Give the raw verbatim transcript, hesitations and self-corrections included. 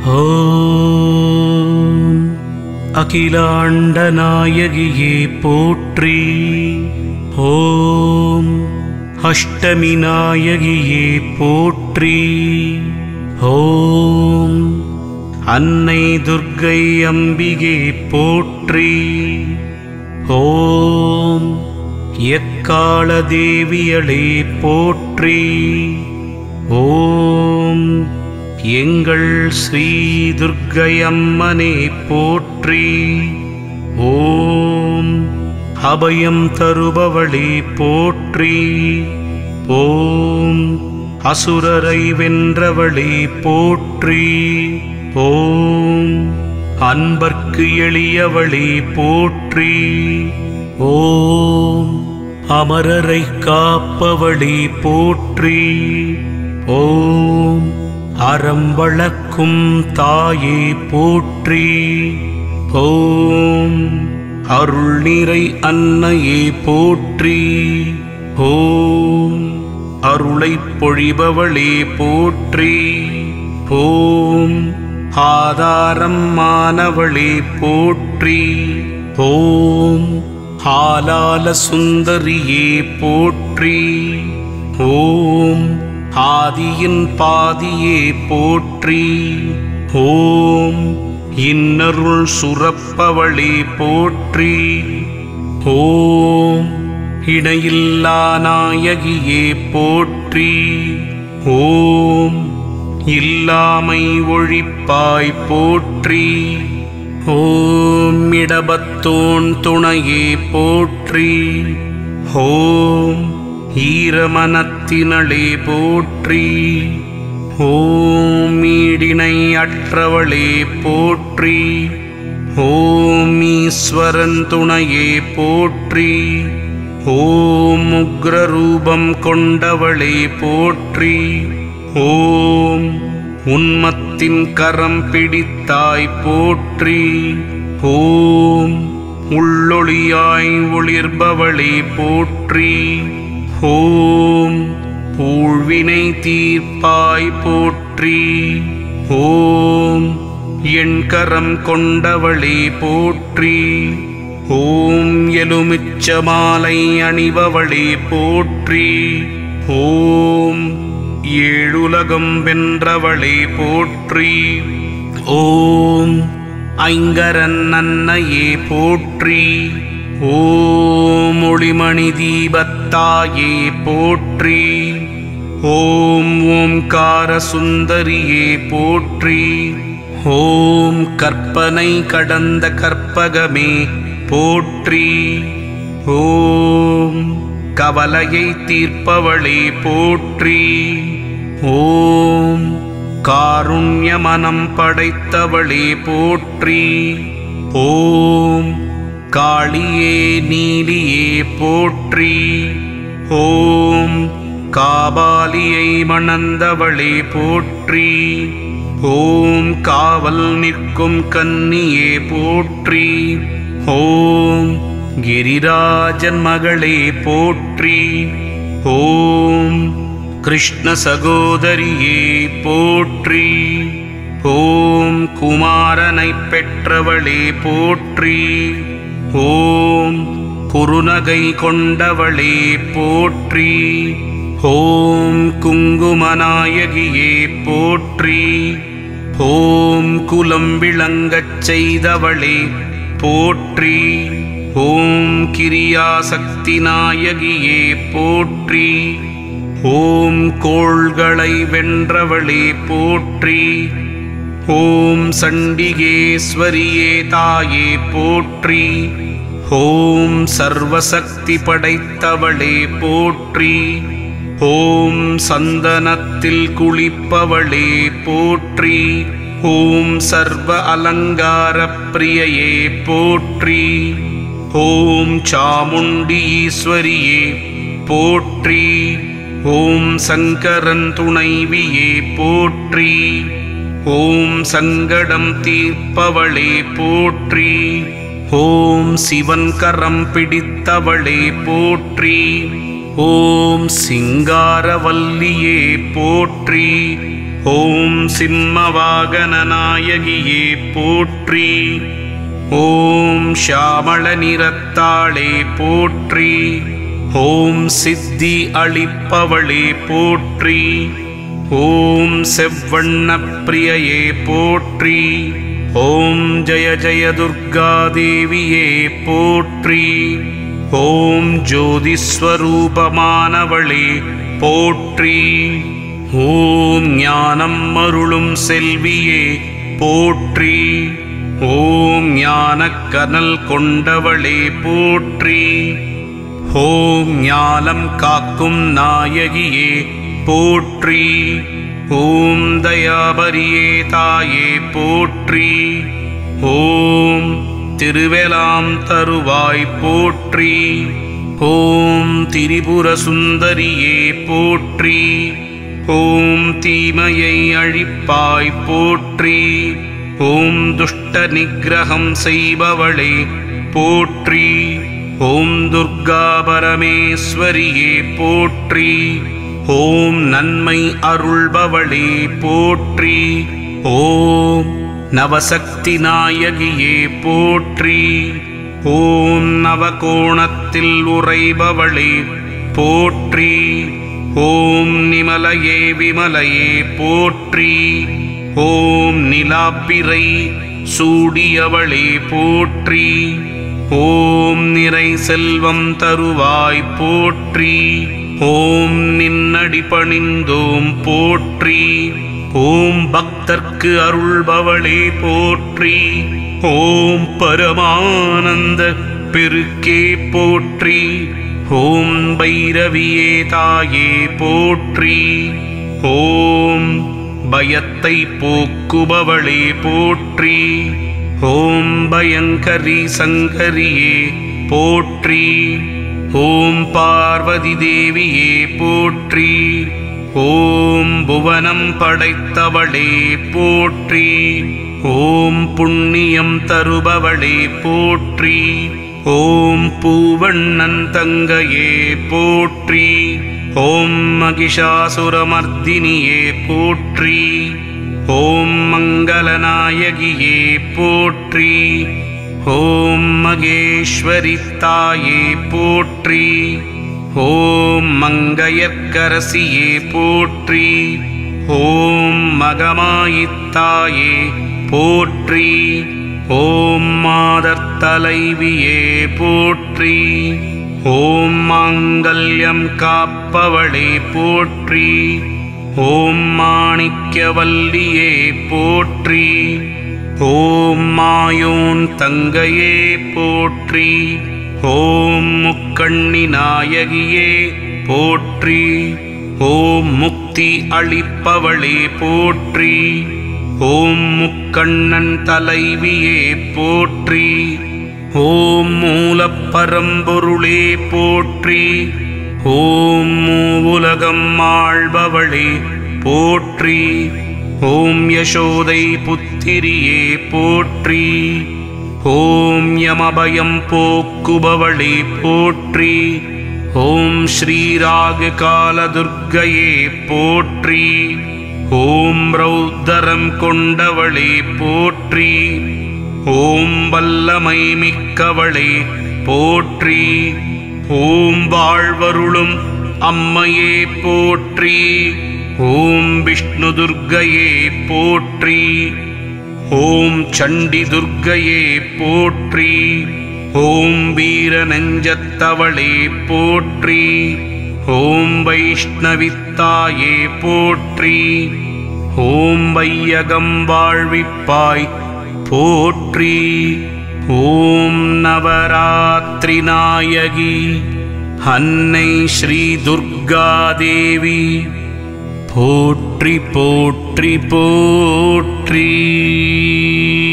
ஓம் அகிலாண்ட நாயகியே போற்றி. ஓம் அஷ்டமி நாயகியே போற்றி. ஓம் அன்னை துர்க்கை அம்பிகே போற்றி. ஓம் எக்கால தேவியளே போற்றி. ஓம் எங்கள் ஸ்ரீ துர்க்கை அம்மனே போற்றி. ஓம் அபயம் தருபவளே போற்றி. ஓம் அசுரரை வென்றவளே போற்றி. ஓம் அன்பர்க்கு எளியவளே போற்றி. ஓம் அமரரை காப்பவளே போற்றி. ஓம் அறம் வளர்க்கும் தாயே போற்றி. ஓம் அருள் நிறை அன்னையே போற்றி. ஓம் அருளைப் பொழிபவளே போற்றி. ஓம் ஆதாரம் மானவளே போற்றி. ஓம் ஆலால சுந்தரியே போற்றி. ஓம் ஆதியின் பாதியே போற்றி. ஓம் இன்னருள் சுரப்பவளே போற்றி. ஓம் இணையில்லா நாயகியே போற்றி. ஓம் இல்லாமை ஒழிப்பாய் போற்றி. ஓம் இடபத்தோன் துணையே போற்றி. ஓம் ஈரமனத்தினளே போற்றி. ஓம் ஈடினை அற்றவளே போற்றி. ஓம் ஈஸ்வரன் துணையே போற்றி. ஓம் உக்ரரூபம் கொண்டவளே போற்றி. ஓம் உன்மத்தின் கரம் பிடித்தாய் போற்றி. ஓம் உள்ளொளியாய் ஒளிர்பவளே போற்றி. ஓம் ஊழ்வினை தீர்ப்பாய் போற்றி. ஓம் என் கரம் கொண்டவளே போற்றி. ஓம் எலுமிச்ச மாலை அணிபவளே போற்றி. ஓம் ஏழுலகம் வென்றவளே போற்றி. ஓம் ஐங்கரன் அன்னையே போற்றி. ஓம் ஒளிமணி தீபத்தாயே போற்றி. ஓம் ஓம்கார சுந்தரியே போற்றி. ஓம் கற்பனை கடந்த கற்பகமே போற்றி. ஓம் கவலையை தீர்ப்பவளே போற்றி. ஓம் காருண்ய மனம் படைத்தவளே போற்றி. ஓம் காளியே நீலியே போற்றி. ஓம் காபாலியை மணந்தவளே போற்றி. ஓம் காவல் நிற்கும் கன்னியே போற்றி. ஓம் கிரிராஜன் மகளே போற்றி. ஓம் கிருஷ்ண சகோதரியே போற்றி. ஓம் குமாரனை பெற்றவளே போற்றி. ஓம் குறுநகை கொண்டவளே போற்றி. ஓம் குங்குமநாயகியே போற்றி. ஓம் குலம் விளங்கச் செய்தவளே போற்றி. ஓம் கிரியாசக்தி நாயகியே போற்றி. ஓம் கோள்களை வென்றவளே போற்றி. ஓம் சண்டிகேஸ்வரியே தாயே போற்றி. ஓம் சர்வசக்தி படைத்தவளே போற்றி. ஓம் சந்தனத்தில் குளிப்பவளே போற்றி. ஓம் சர்வ அலங்கார பிரியையே போற்றி. ஓம் சாமுண்டி ஈஸ்வரியே போற்றி. ஓம் சங்கரன் துணைவியே போற்றி. ஓம் சங்கடம் தீர்ப்பவளே போற்றி. ஓம் சிவன் கரம் பிடித்தவளே போற்றி. ஓம் சிங்காரவல்லியே போற்றி. ஓம் சிம்மவாகனநாயகியே போற்றி. ஓம் ஷாமள நிறத்தாளே போற்றி. ஓம் சித்தி அளிப்பவளே போற்றி. ஓம் செவ்வண்ணப் பிரியையே போற்றி. ஓம் ஜய ஜய துர்கா தேவியே போற்றி. ஓம் ஜோதிஸ்வரூபமானவளே போற்றி. ஓம் ஞானம் அருளும் செல்வியே போற்றி. ஓம் ஞானக் கனல் கொண்டவளே போற்றி. ஓம் ஞானம் காக்கும் நாயகியே போற்றி. ஓம் தயாபரியே தாயே போற்றி. ஓம் திருவெலாம் தருவாய் போற்றி. ஓம் திரிபுர சுந்தரியே போற்றி. ஓம் தீமையை அழிப்பாய் போற்றி. ஓம் துஷ்ட நிகிரகம் செய்பவளே போற்றி. ஓம் துர்கா பரமேஸ்வரியே போற்றி. ஓம் நன்மை அருள்பவளே போற்றி. ஓம் நவசக்தி நாயகியே போற்றி. ஓம் நவகோணத்தில் உறைபவளே போற்றி. ஓம் நிமலையே விமலையே போற்றி. ஓம் நிலாப்பிரை சூடியவளே போற்றி. ஓம் நிறை செல்வம் தருவாய் போற்றி. ஓம் நின்னடி பணிந்தோம் போற்றி. ஓம் பக்தர்க்கு அருள்பவளே போற்றி. ஓம் பரமானந்த பெருக்கே போற்றி. ஓம் பைரவியே தாயே போற்றி. ஓம் பயத்தை போக்குபவளே போற்றி. ஓம் பயங்கரி சங்கரியே போற்றி. ஓம் பார்வதி தேவியே போற்றி. ஓம் புவனம் படைத்தவளே போற்றி. ஓம் புண்ணியம் தருபவளே போற்றி. ஓம் பூவண்ணன் தங்கையே போற்றி. ஓம் மகிஷாசுரமர்தினியே போற்றி. ஓம் மங்களநாயகியே போற்றி. ஓம் மகேஸ்வரி தாயே போற்றி. ஓம் மங்கையர்க்கரசியே போற்றி. ஓம் மகமாயித்தாயே போற்றி. ஓம் மாதர் தலைவியே போற்றி. ஓம் மாங்கல்யம் காப்பவளே போற்றி. ஓம் மாணிக்யவல்லியே போற்றி. ஓம் மாயோன் தங்கையே போற்றி. ஓம் முக்கண்ணி நாயகியே போற்றி. ஓம் முக்தி அளிப்பவளே போற்றி. ஓம் முக்கண்ணன் தலைவியே போற்றி. ஓம் மூலப்பரம்பொருளே போற்றி. ஓம் மூவுலகம் ஆள்பவளே போற்றி. ஓம் யசோதை புத்திரியே போற்றி. ஓம் யமபயம் போக்குபவளே போற்றி. ஓம் ஸ்ரீராகு காலதுர்க்கையே போற்றி. ஓம் ரௌத்தரம் கொண்டவளே போற்றி. ஓம் வல்லமை மிக்கவளே போற்றி. ஓம் வாழ்வருளும் அம்மையே போற்றி. ஓம் விஷ்ணு துர்க்கையே போற்றி. ஓம் சண்டி துர்க்கையே போற்றி. ஓம் வீர நெஞ்சத்தவளே போற்றி. ஓம் வைஷ்ணவித்தாயே போற்றி. ஓம் வையகம் வாழ்விப்பாய் போற்றி. ஓம் நவராத்திரி நாயகி அன்னை ஸ்ரீ துர்காதேவி போற்றி போற்றி போற்றி.